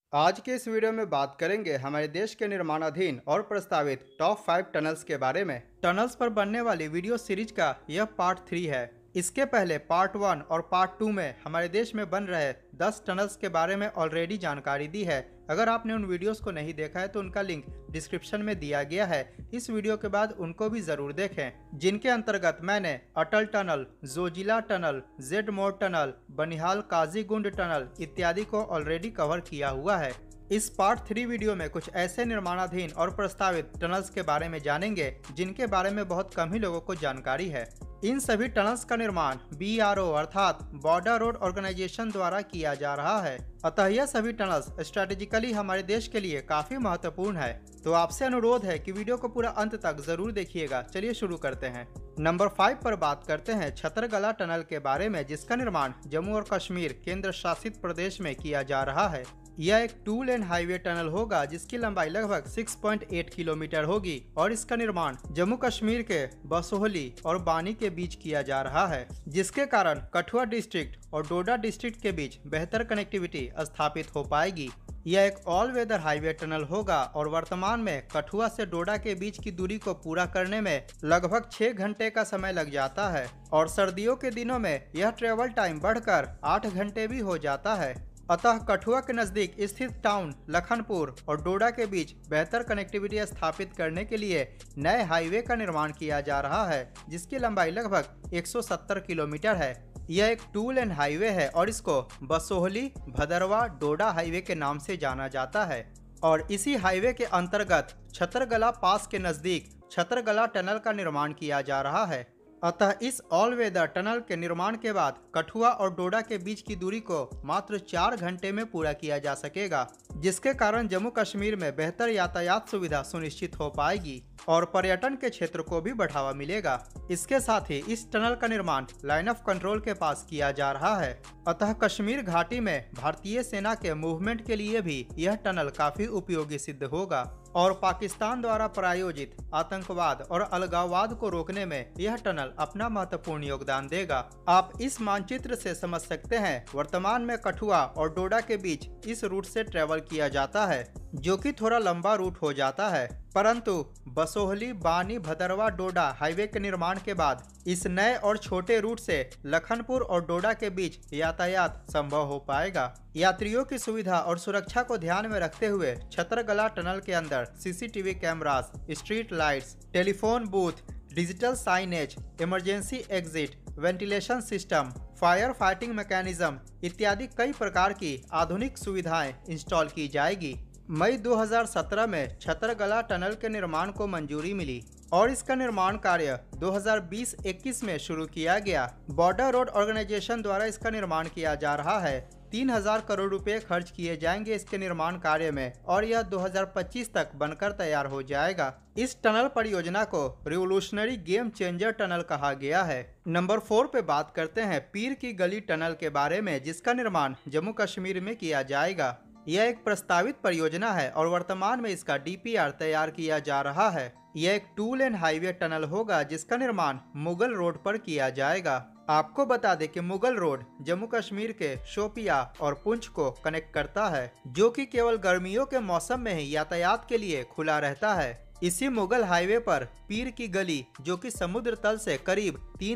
आज के इस वीडियो में बात करेंगे हमारे देश के निर्माणाधीन और प्रस्तावित टॉप 5 टनल्स के बारे में। टनल्स पर बनने वाली वीडियो सीरीज का यह पार्ट 3 है। इसके पहले पार्ट 1 और पार्ट 2 में हमारे देश में बन रहे 10 टनल्स के बारे में ऑलरेडी जानकारी दी है। अगर आपने उन वीडियोस को नहीं देखा है तो उनका लिंक डिस्क्रिप्शन में दिया गया है। इस वीडियो के बाद उनको भी जरूर देखें, जिनके अंतर्गत मैंने Atal tunnel, Zojila tunnel, Z Morh tunnel, Banihal Qazigund tunnel इत्यादि को ऑलरेडी कवर किया हुआ है। इस पार्ट 3 वीडियो में कुछ ऐसे निर्माणाधीन और प्रस्तावित टनल्स के बारे में जानेंगे जिनके बारे में बहुत कम ही लोगों को जानकारी है। इन सभी टनल्स का निर्माण BRO अर्थात बॉर्डर रोड ऑर्गेनाइजेशन द्वारा किया जा रहा है। अतः यह सभी टनल्स स्ट्रेटेजिकली हमारे देश के लिए काफी महत्वपूर्ण है। तो आपसे अनुरोध है कि वीडियो को पूरा अंत तक जरूर देखिएगा। चलिए शुरू करते हैं। नंबर 5 पर बात करते हैं छतरगला टनल के बारे में, जिसका निर्माण जम्मू और कश्मीर केंद्र शासित प्रदेश में किया जा रहा है। यह एक 2 लेन हाईवे टनल होगा जिसकी लंबाई लगभग 6.8 किलोमीटर होगी और इसका निर्माण जम्मू कश्मीर के बसोहली और बानी के बीच किया जा रहा है, जिसके कारण कठुआ डिस्ट्रिक्ट और डोडा डिस्ट्रिक्ट के बीच बेहतर कनेक्टिविटी स्थापित हो पाएगी। यह एक ऑल वेदर हाईवे टनल होगा और वर्तमान में कठुआ से डोडा के बीच की दूरी को पूरा करने में लगभग 6 घंटे का समय लग जाता है और सर्दियों के दिनों में यह ट्रेवल टाइम बढ़कर 8 घंटे भी हो जाता है। अतः कठुआ के नजदीक स्थित टाउन लखनपुर और डोडा के बीच बेहतर कनेक्टिविटी स्थापित करने के लिए नए हाईवे का निर्माण किया जा रहा है, जिसकी लंबाई लगभग 170 किलोमीटर है। यह एक 2 लेन हाईवे है और इसको बसोहली भदरवा डोडा हाईवे के नाम से जाना जाता है और इसी हाईवे के अंतर्गत छतरगला पास के नजदीक छतरगला टनल का निर्माण किया जा रहा है। अतः इस ऑल वेदर टनल के निर्माण के बाद कठुआ और डोडा के बीच की दूरी को मात्र 4 घंटे में पूरा किया जा सकेगा, जिसके कारण जम्मू कश्मीर में बेहतर यातायात सुविधा सुनिश्चित हो पाएगी और पर्यटन के क्षेत्र को भी बढ़ावा मिलेगा। इसके साथ ही इस टनल का निर्माण लाइन ऑफ कंट्रोल के पास किया जा रहा है। अतः कश्मीर घाटी में भारतीय सेना के मूवमेंट के लिए भी यह टनल काफी उपयोगी सिद्ध होगा और पाकिस्तान द्वारा प्रायोजित आतंकवाद और अलगाववाद को रोकने में यह टनल अपना महत्वपूर्ण योगदान देगा। आप इस मानचित्र से समझ सकते हैं, वर्तमान में कठुआ और डोडा के बीच इस रूट से ट्रेवल किया जाता है, जो कि थोड़ा लंबा रूट हो जाता है, परंतु बसोहली बानी भदरवा डोडा हाईवे के निर्माण के बाद इस नए और छोटे रूट से लखनपुर और डोडा के बीच यातायात संभव हो पाएगा। यात्रियों की सुविधा और सुरक्षा को ध्यान में रखते हुए छतरगला टनल के अंदर CCTV cameras, street lights, telephone booth, digital signage, emergency exit, ventilation system, fire fighting mechanism इत्यादि कई प्रकार की आधुनिक सुविधाएं इंस्टॉल की जाएगी। मई 2017 में छतरगला टनल के निर्माण को मंजूरी मिली और इसका निर्माण कार्य 2020-21 में शुरू किया गया। बॉर्डर रोड ऑर्गेनाइजेशन द्वारा इसका निर्माण किया जा रहा है। 3000 करोड़ रुपए खर्च किए जाएंगे इसके निर्माण कार्य में और यह 2025 तक बनकर तैयार हो जाएगा। इस टनल परियोजना को रिवोल्यूशनरी गेम चेंजर टनल कहा गया है। नंबर 4 पे बात करते हैं पीर की गली टनल के बारे में, जिसका निर्माण जम्मू कश्मीर में किया जाएगा। यह एक प्रस्तावित परियोजना है और वर्तमान में इसका DPR तैयार किया जा रहा है। यह एक 2 लेन हाईवे टनल होगा जिसका निर्माण मुगल रोड पर किया जाएगा। आपको बता दें कि मुगल रोड जम्मू कश्मीर के शोपिया और पुंछ को कनेक्ट करता है, जो कि केवल गर्मियों के मौसम में ही यातायात के लिए खुला रहता है। इसी मुगल हाईवे पर पीर की गली, जो कि समुद्र तल से करीब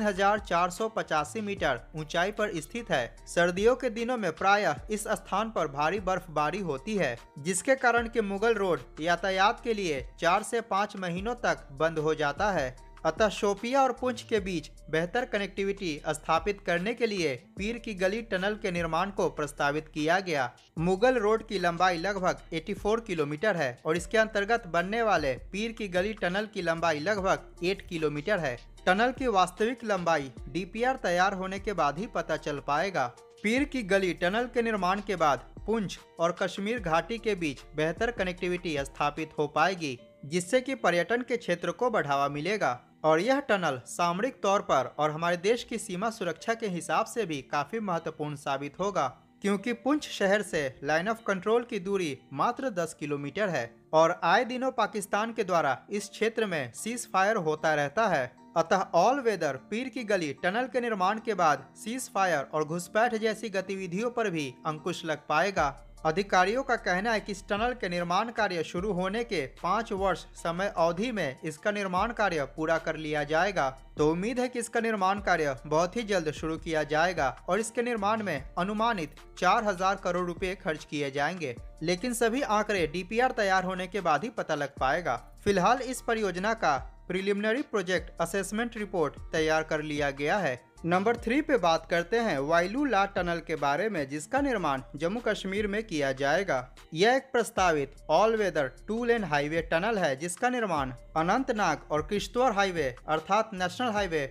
3485 मीटर ऊंचाई पर स्थित है, सर्दियों के दिनों में प्रायः इस स्थान पर भारी बर्फबारी होती है, जिसके कारण कि मुगल रोड यातायात के लिए 4 से 5 महीनों तक बंद हो जाता है। अतः शोपिया और पुंछ के बीच बेहतर कनेक्टिविटी स्थापित करने के लिए पीर की गली टनल के निर्माण को प्रस्तावित किया गया। मुगल रोड की लंबाई लगभग 84 किलोमीटर है और इसके अंतर्गत बनने वाले पीर की गली टनल की लंबाई लगभग 8 किलोमीटर है। टनल की वास्तविक लंबाई DPR तैयार होने के बाद ही पता चल पाएगा। पीर की गली टनल के निर्माण के बाद पुंछ और कश्मीर घाटी के बीच बेहतर कनेक्टिविटी स्थापित हो पाएगी, जिससे कि पर्यटन के क्षेत्र को बढ़ावा मिलेगा और यह टनल सामरिक तौर पर और हमारे देश की सीमा सुरक्षा के हिसाब से भी काफी महत्वपूर्ण साबित होगा, क्योंकि पुंछ शहर से लाइन ऑफ कंट्रोल की दूरी मात्र 10 किलोमीटर है और आए दिनों पाकिस्तान के द्वारा इस क्षेत्र में सीज फायर होता रहता है। अतः ऑल वेदर पीर की गली टनल के निर्माण के बाद सीज फायर और घुसपैठ जैसी गतिविधियों पर भी अंकुश लग पाएगा अधिकारियों का कहना है कि इस टनल के निर्माण कार्य शुरू होने के 5 वर्ष समय अवधि में इसका निर्माण कार्य पूरा कर लिया जाएगा। तो उम्मीद है कि इसका निर्माण कार्य बहुत ही जल्द शुरू किया जाएगा और इसके निर्माण में अनुमानित 4000 करोड़ रुपए खर्च किए जाएंगे। लेकिन सभी आंकड़े डीपीआर तैयार होने के बाद ही पता लग पाएगा। फिलहाल इस परियोजना का प्रिलिमिनरी प्रोजेक्ट असेसमेंट रिपोर्ट तैयार कर लिया गया है। नंबर 3 पे बात करते हैं वाइलू ला टनल के बारे में, जिसका निर्माण जम्मू कश्मीर में किया जाएगा। यह एक प्रस्तावित all weather 2 lane highway tunnel है जिसका निर्माण अनंतनाग और किश्तवाड़ हाईवे अर्थात नेशनल हाईवे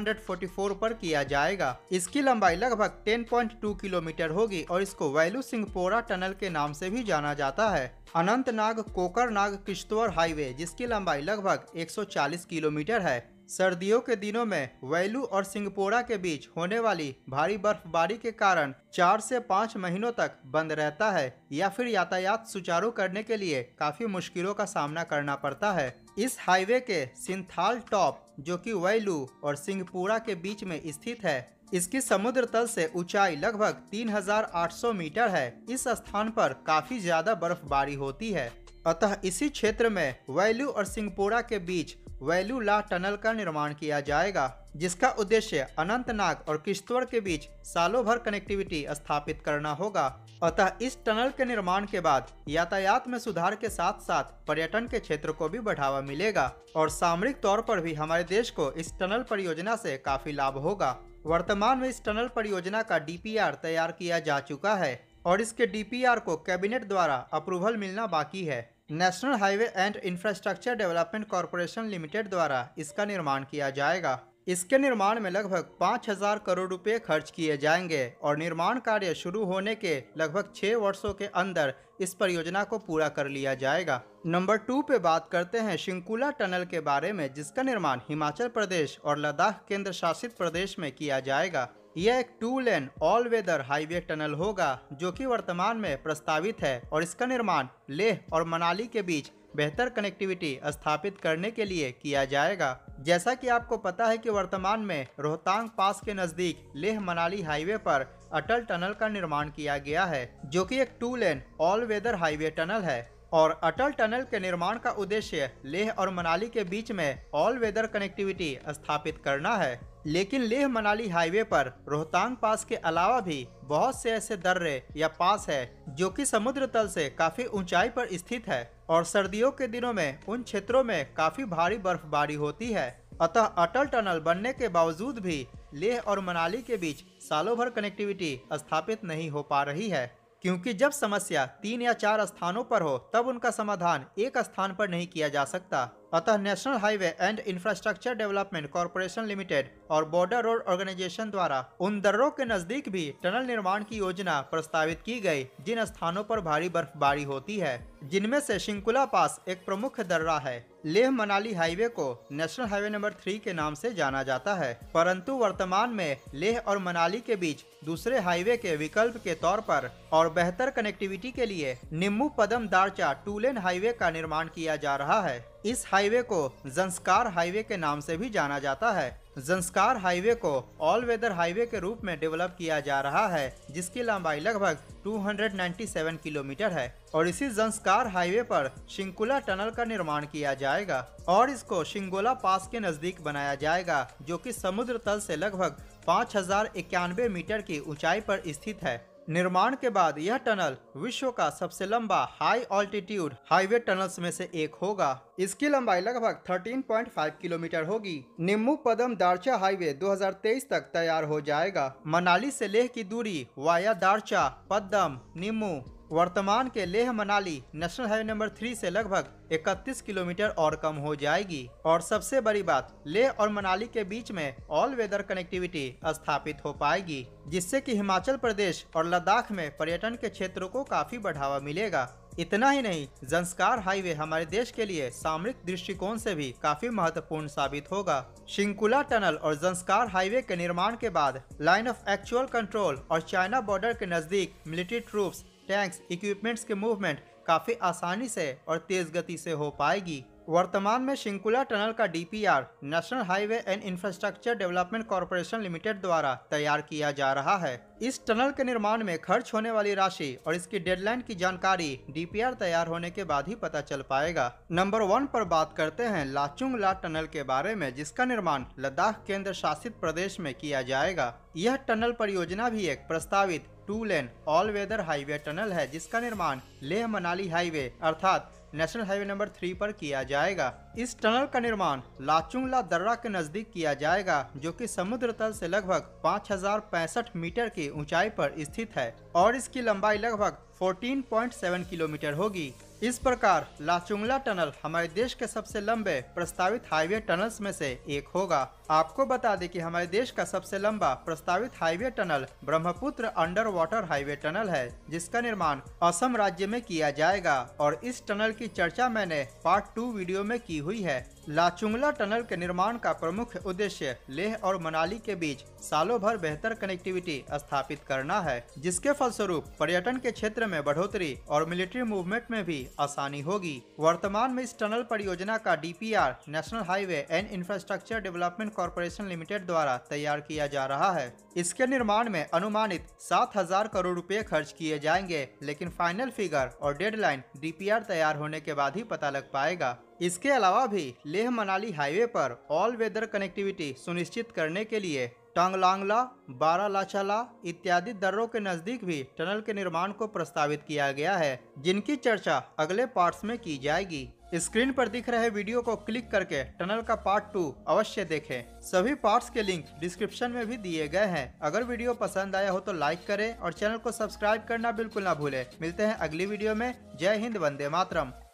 244 पर किया जाएगा। इसकी लंबाई लगभग 10.2 किलोमीटर होगी और इसको वाइलू सिंहपोरा टनल के नाम से भी जाना जाता है। अनंतनाग कोकरनाग किश्तवाड़ हाईवे जिसकी लंबाई लगभग 140 किलोमीटर है। सर्दियों के दिनों में वाइलू और सिंहपोरा के बीच होने वाली भारी बर्फबारी के कारण 4 से 5 महीनों तक बंद रहता है या फिर यातायात सुचारू करने के लिए काफी मुश्किलों का सामना करना पड़ता है। इस हाईवे के सिंथाल टॉप जो कि वाइलू और सिंहपोरा के बीच में स्थित है, इसकी समुद्र तल से ऊंचाई लगभग 3800 मीटर है। इस स्थान पर काफी ज्यादा बर्फबारी होती है, अतः इसी क्षेत्र में वाइलू और सिंहपोरा के बीच वाइलू ला टनल का निर्माण किया जाएगा, जिसका उद्देश्य अनंतनाग और किश्तवाड़ के बीच सालों भर कनेक्टिविटी स्थापित करना होगा। अतः इस टनल के निर्माण के बाद यातायात में सुधार के साथ साथ पर्यटन के क्षेत्र को भी बढ़ावा मिलेगा और सामरिक तौर पर भी हमारे देश को इस टनल परियोजना से काफी लाभ होगा। वर्तमान में इस टनल परियोजना का डीपीआर तैयार किया जा चुका है और इसके डीपीआर को कैबिनेट द्वारा अप्रूवल मिलना बाकी है। National highway and infrastructure development corporation limited द्वारा इसका निर्माण किया जाएगा। इसके निर्माण में लगभग 5000 करोड़ रुपए खर्च किए जाएंगे और निर्माण कार्य शुरू होने के लगभग 6 वर्षों के अंदर इस परियोजना को पूरा कर लिया जाएगा। नंबर 2 पे बात करते हैं शिंकुला टनल के बारे में, जिसका निर्माण हिमाचल प्रदेश और लद्दाख केंद्र शासित प्रदेश में किया जाएगा। यह एक 2 lane all weather highway tunnel होगा जो कि वर्तमान में प्रस्तावित है और इसका निर्माण लेह और मनाली के बीच बेहतर कनेक्टिविटी स्थापित करने के लिए किया जाएगा। जैसा कि आपको पता है कि वर्तमान में रोहतांग पास के नजदीक लेह मनाली हाईवे पर अटल टनल का निर्माण किया गया है जो कि एक 2 lane all weather highway tunnel है और अटल टनल के निर्माण का उद्देश्य लेह और मनाली के बीच में ऑल वेदर कनेक्टिविटी स्थापित करना है। लेकिन लेह मनाली हाईवे पर रोहतांग पास के अलावा भी बहुत से ऐसे दर्रे या पास है जो कि समुद्र तल से काफी ऊंचाई पर स्थित है और सर्दियों के दिनों में उन क्षेत्रों में काफी भारी बर्फबारी होती है। अतः अटल टनल बनने के बावजूद भी लेह और मनाली के बीच सालों भर कनेक्टिविटी स्थापित नहीं हो पा रही है, क्योंकि जब समस्या 3 या 4 स्थानों पर हो तब उनका समाधान एक स्थान पर नहीं किया जा सकता। अतः national highway and infrastructure development corporation limited और बॉर्डर रोड ऑर्गेनाइजेशन द्वारा उन दर्रों के नजदीक भी टनल निर्माण की योजना प्रस्तावित की गई जिन स्थानों पर भारी बर्फबारी होती है, जिनमें से शिंकुला पास एक प्रमुख दर्रा है। लेह मनाली हाईवे को नेशनल हाईवे नंबर 3 के नाम से जाना जाता है, परंतु वर्तमान में लेह और मनाली के बीच दूसरे हाईवे के विकल्प के तौर पर और बेहतर कनेक्टिविटी के लिए निम्मू पदम दारचा 2 लेन हाईवे का निर्माण किया जा रहा है। इस हाईवे को जंस्कार हाईवे के नाम से भी जाना जाता है। जंस्कार हाईवे को ऑल वेदर हाईवे के रूप में डेवलप किया जा रहा है जिसकी लंबाई लगभग 297 किलोमीटर है और इसी जंस्कार हाईवे पर शिंकुला टनल का निर्माण किया जाएगा और इसको शिंगोला पास के नजदीक बनाया जाएगा जो कि समुद्र तल से लगभग 5091 मीटर की ऊंचाई पर स्थित है। निर्माण के बाद यह टनल विश्व का सबसे लंबा हाई ऑल्टीट्यूड हाईवे टनल्स में से एक होगा। इसकी लंबाई लगभग 13.5 किलोमीटर होगी। निम्मू पदम दारचा हाईवे 2023 तक तैयार हो जाएगा। मनाली से लेह की दूरी वाया दारचा पद्दम निम्मू वर्तमान के Leh Manali national highway number 3 से लगभग 31 किलोमीटर और कम हो जाएगी और सबसे बड़ी बात लेह और मनाली के बीच में ऑल वेदर कनेक्टिविटी स्थापित हो पाएगी, जिससे कि हिमाचल प्रदेश और लद्दाख में पर्यटन के क्षेत्रों को काफी बढ़ावा मिलेगा। इतना ही नहीं, जंस्कार हाईवे हमारे देश के लिए सामरिक दृष्टिकोण से भी काफी महत्वपूर्ण साबित होगा। शिंकुला टनल और जंस्कार हाईवे के निर्माण के बाद लाइन ऑफ एक्चुअल कंट्रोल और चाइना बॉर्डर के नजदीक मिलिट्री ट्रूप्स टैंक्स इक्विपमेंट्स के मूवमेंट काफी आसानी से और तेज गति से हो पाएगी। वर्तमान में शिंकुला टनल का DPR national highway and infrastructure development corporation limited द्वारा तैयार किया जा रहा है। इस टनल के निर्माण में खर्च होने वाली राशि और इसकी डेडलाइन की जानकारी डीपीआर तैयार होने के बाद ही पता चल पाएगा। नंबर 1 पर बात करते हैं लाचुंग ला टनल के बारे में, जिसका निर्माण लद्दाख केंद्र शासित प्रदेश में किया जाएगा। यह टनल परियोजना भी एक प्रस्तावित 2 lane all weather highway tunnel है, जिसका निर्माण लेह मनाली हाईवे अर्थात नेशनल हाईवे नंबर 3 पर किया जाएगा। इस टनल का निर्माण लाचुंग ला दर्रा के नजदीक किया जाएगा, जो कि समुद्र तल से लगभग 5065 मीटर की ऊंचाई पर स्थित है और इसकी लंबाई लगभग 14.7 किलोमीटर होगी। इस प्रकार लाचुंगला टनल हमारे देश के सबसे लंबे प्रस्तावित हाईवे टनल्स में से एक होगा। आपको बता दें कि हमारे देश का सबसे लंबा प्रस्तावित highway tunnel Brahmaputra under water highway tunnel है, जिसका निर्माण असम राज्य में किया जाएगा और इस टनल की चर्चा मैंने पार्ट 2 वीडियो में की हुई है। लाचुंगला टनल के निर्माण का प्रमुख उद्देश्य लेह और मनाली के बीच सालों भर बेहतर कनेक्टिविटी स्थापित करना है, जिसके फलस्वरूप पर्यटन के क्षेत्र में बढ़ोतरी और मिलिट्री मूवमेंट में भी आसानी होगी। वर्तमान में इस टनल परियोजना का DPR national highway and infrastructure development corporation limited द्वारा तैयार किया जा रहा है। इसके निर्माण में अनुमानित 7,000 करोड़ रुपए खर्च किए जाएंगे, लेकिन फाइनल फिगर और डेडलाइन डीपीआर तैयार होने के बाद ही पता लग पाएगा। इसके अलावा भी लेह मनाली हाईवे पर ऑल वेदर कनेक्टिविटी सुनिश्चित करने के लिए टांगलांगला, बारालाचाला इत्यादि दर्रों के नजदीक भी टनल के निर्माण को प्रस्तावित किया गया है, जिनकी चर्चा अगले पार्ट्स में की जाएगी। स्क्रीन पर दिख रहे वीडियो को क्लिक करके टनल का पार्ट 2 अवश्य देखें। सभी पार्ट्स के लिंक डिस्क्रिप्शन में भी दिए गए हैं। अगर वीडियो पसंद आया हो तो लाइक करें और चैनल को सब्सक्राइब करना बिल्कुल ना भूलें। मिलते हैं अगली वीडियो में। जय हिंद, वंदे मातरम।